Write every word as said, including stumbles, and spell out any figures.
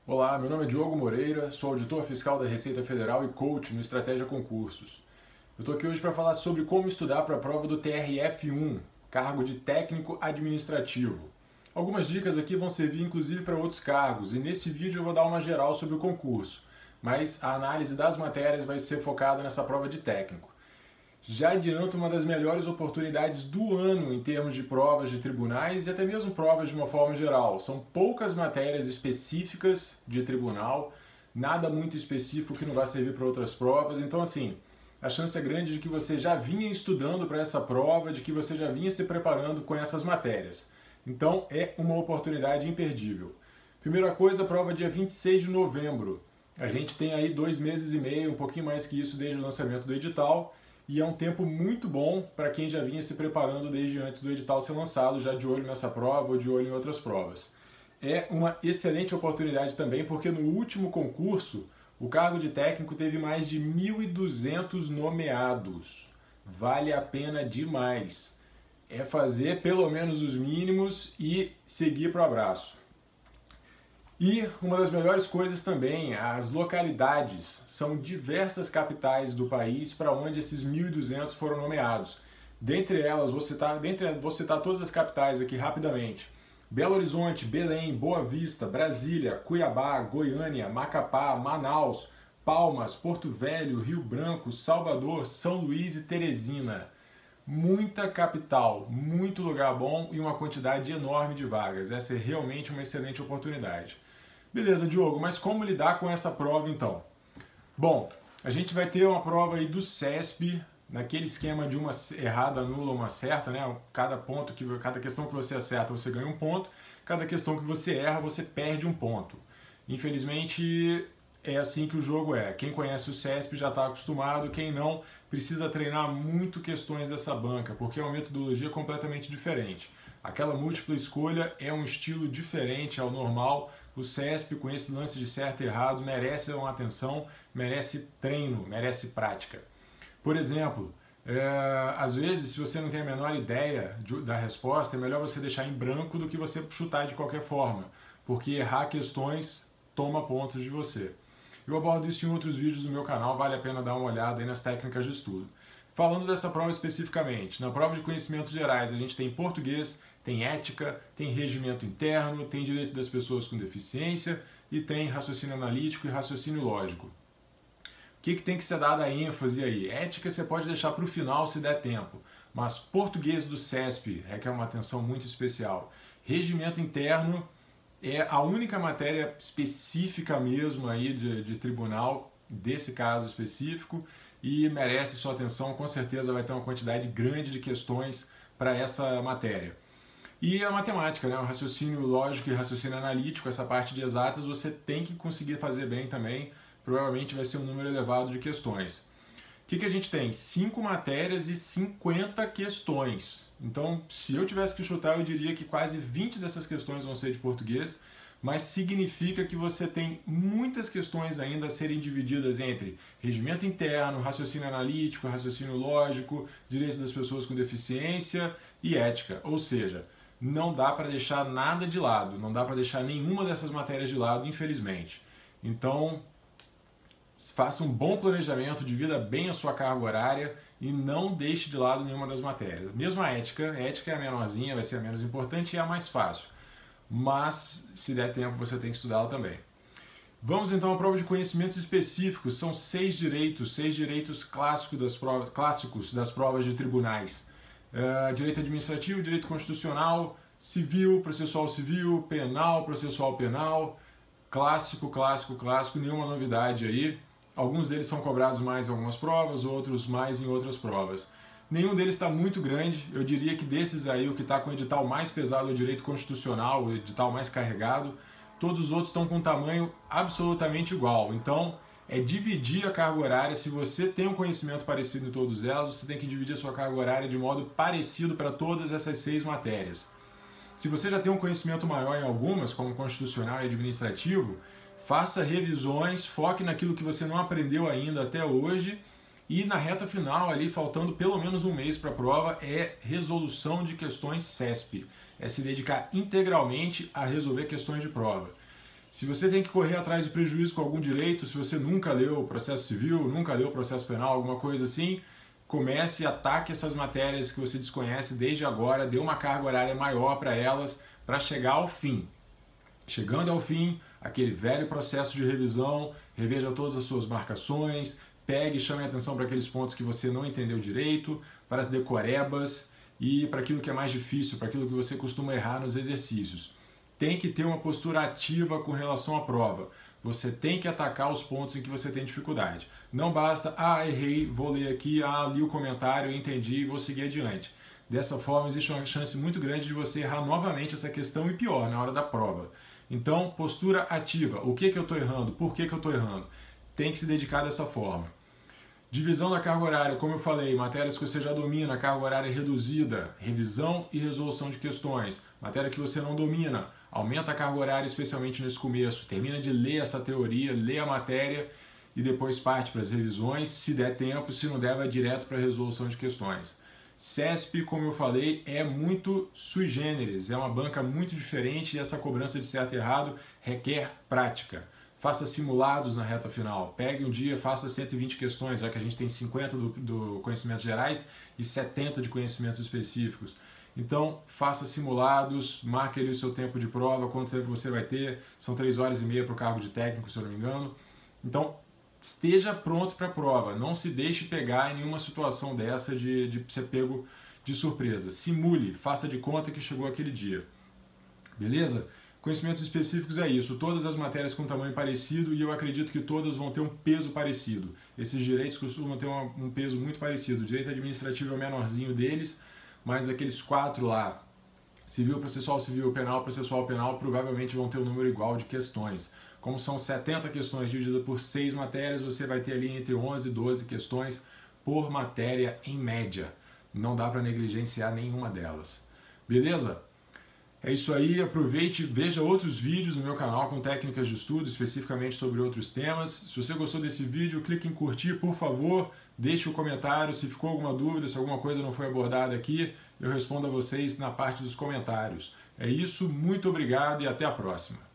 Olá, meu nome é Diogo Moreira, sou auditor fiscal da Receita Federal e coach no Estratégia Concursos. Eu estou aqui hoje para falar sobre como estudar para a prova do T R F um, cargo de técnico administrativo. Algumas dicas aqui vão servir inclusive para outros cargos e nesse vídeo eu vou dar uma geral sobre o concurso, mas a análise das matérias vai ser focada nessa prova de técnico. Já adianto uma das melhores oportunidades do ano em termos de provas de tribunais e até mesmo provas de uma forma geral. São poucas matérias específicas de tribunal, nada muito específico que não vai servir para outras provas. Então, assim, a chance é grande de que você já vinha estudando para essa prova, de que você já vinha se preparando com essas matérias. Então, é uma oportunidade imperdível. Primeira coisa, a prova dia vinte e seis de novembro. A gente tem aí dois meses e meio, um pouquinho mais que isso desde o lançamento do edital. E é um tempo muito bom para quem já vinha se preparando desde antes do edital ser lançado, já de olho nessa prova ou de olho em outras provas. É uma excelente oportunidade também, porque no último concurso, o cargo de técnico teve mais de mil e duzentos nomeados. Vale a pena demais. É fazer pelo menos os mínimos e seguir para o abraço. E uma das melhores coisas também, as localidades. São diversas capitais do país para onde esses mil e duzentos foram nomeados. Dentre elas, vou citar, dentre, vou citar todas as capitais aqui rapidamente. Belo Horizonte, Belém, Boa Vista, Brasília, Cuiabá, Goiânia, Macapá, Manaus, Palmas, Porto Velho, Rio Branco, Salvador, São Luís e Teresina. Muita capital, muito lugar bom e uma quantidade enorme de vagas. Essa é realmente uma excelente oportunidade. Beleza, Diogo, mas como lidar com essa prova então? Bom, a gente vai ter uma prova aí do CESP, naquele esquema de uma errada anula uma certa, né? Cada ponto, que, cada questão que você acerta você ganha um ponto, cada questão que você erra você perde um ponto. Infelizmente é assim que o jogo é. Quem conhece o CESP já está acostumado, quem não precisa treinar muito questões dessa banca, porque é uma metodologia completamente diferente. Aquela múltipla escolha é um estilo diferente ao normal. O CESP, com esse lance de certo e errado, merece uma atenção, merece treino, merece prática. Por exemplo, é, às vezes, se você não tem a menor ideia de, da resposta, é melhor você deixar em branco do que você chutar de qualquer forma, porque errar questões toma pontos de você. Eu abordo isso em outros vídeos do meu canal, vale a pena dar uma olhada aí nas técnicas de estudo. Falando dessa prova especificamente, na prova de conhecimentos gerais a gente tem português, tem ética, tem regimento interno, tem direito das pessoas com deficiência e tem raciocínio analítico e raciocínio lógico. O que, que tem que ser dado a ênfase aí? Ética você pode deixar para o final se der tempo, mas português do CESP requer uma atenção muito especial. Regimento interno é a única matéria específica mesmo aí de, de tribunal desse caso específico e merece sua atenção, com certeza vai ter uma quantidade grande de questões para essa matéria. E a matemática, né? O raciocínio lógico e raciocínio analítico, essa parte de exatas, você tem que conseguir fazer bem também, provavelmente vai ser um número elevado de questões. O que, que a gente tem? Cinco matérias e cinquenta questões. Então, se eu tivesse que chutar, eu diria que quase vinte dessas questões vão ser de português, mas significa que você tem muitas questões ainda a serem divididas entre regimento interno, raciocínio analítico, raciocínio lógico, direito das pessoas com deficiência e ética. Ou seja, não dá para deixar nada de lado, não dá para deixar nenhuma dessas matérias de lado, infelizmente. Então, faça um bom planejamento, divida bem a sua carga horária e não deixe de lado nenhuma das matérias. Mesmo a ética, a ética é a menorzinha, vai ser a menos importante e é a mais fácil. Mas, se der tempo, você tem que estudá-la também. Vamos então à prova de conhecimentos específicos. São seis direitos, seis direitos clássicos das provas, clássicos das provas de tribunais. Uh, direito administrativo, direito constitucional, civil, processual civil, penal, processual penal, clássico, clássico, clássico, nenhuma novidade aí. Alguns deles são cobrados mais em algumas provas, outros mais em outras provas. Nenhum deles está muito grande, eu diria que desses aí o que está com o edital mais pesado é o direito constitucional, o edital mais carregado. Todos os outros estão com um tamanho absolutamente igual, então é dividir a carga horária. Se você tem um conhecimento parecido em todas elas, você tem que dividir a sua carga horária de modo parecido para todas essas seis matérias. Se você já tem um conhecimento maior em algumas, como constitucional e administrativo, faça revisões, foque naquilo que você não aprendeu ainda até hoje e na reta final, ali faltando pelo menos um mês para a prova, é resolução de questões CESP. É se dedicar integralmente a resolver questões de prova. Se você tem que correr atrás do prejuízo com algum direito, se você nunca leu processo civil, nunca leu processo penal, alguma coisa assim, comece e ataque essas matérias que você desconhece desde agora, dê uma carga horária maior para elas, para chegar ao fim. Chegando ao fim, aquele velho processo de revisão, reveja todas as suas marcações, pegue e chame a atenção para aqueles pontos que você não entendeu direito, para as decorebas e para aquilo que é mais difícil, para aquilo que você costuma errar nos exercícios. Tem que ter uma postura ativa com relação à prova. Você tem que atacar os pontos em que você tem dificuldade. Não basta, ah, errei, vou ler aqui, ah, li o comentário, entendi e vou seguir adiante. Dessa forma, existe uma chance muito grande de você errar novamente essa questão e pior, na hora da prova. Então, postura ativa. O que, que eu estou errando? Por que, que eu estou errando? Tem que se dedicar dessa forma. Divisão da carga horária, como eu falei, matérias que você já domina, carga horária reduzida, revisão e resolução de questões. Matéria que você não domina, aumenta a carga horária, especialmente nesse começo. Termina de ler essa teoria, lê a matéria e depois parte para as revisões, se der tempo, se não der, vai direto para a resolução de questões. C E S P, como eu falei, é muito sui generis, é uma banca muito diferente e essa cobrança de certo e errado requer prática. Faça simulados na reta final, pegue um dia, faça cento e vinte questões, já que a gente tem cinquenta do, do conhecimentos gerais e setenta de conhecimentos específicos. Então, faça simulados, marque ali o seu tempo de prova, quanto tempo você vai ter, são três horas e meia para o cargo de técnico, se eu não me engano. Então, esteja pronto para a prova, não se deixe pegar em nenhuma situação dessa de, de ser pego de surpresa. Simule, faça de conta que chegou aquele dia. Beleza? Conhecimentos específicos é isso, todas as matérias com tamanho parecido e eu acredito que todas vão ter um peso parecido. Esses direitos costumam ter um peso muito parecido. O direito administrativo é o menorzinho deles, mas aqueles quatro lá, civil, processual, civil, penal, processual, penal, provavelmente vão ter um número igual de questões. Como são setenta questões divididas por seis matérias, você vai ter ali entre onze e doze questões por matéria em média. Não dá para negligenciar nenhuma delas. Beleza? É isso aí, aproveite e veja outros vídeos no meu canal com técnicas de estudo, especificamente sobre outros temas. Se você gostou desse vídeo, clique em curtir, por favor, deixe um comentário. Se ficou alguma dúvida, se alguma coisa não foi abordada aqui, eu respondo a vocês na parte dos comentários. É isso, muito obrigado e até a próxima.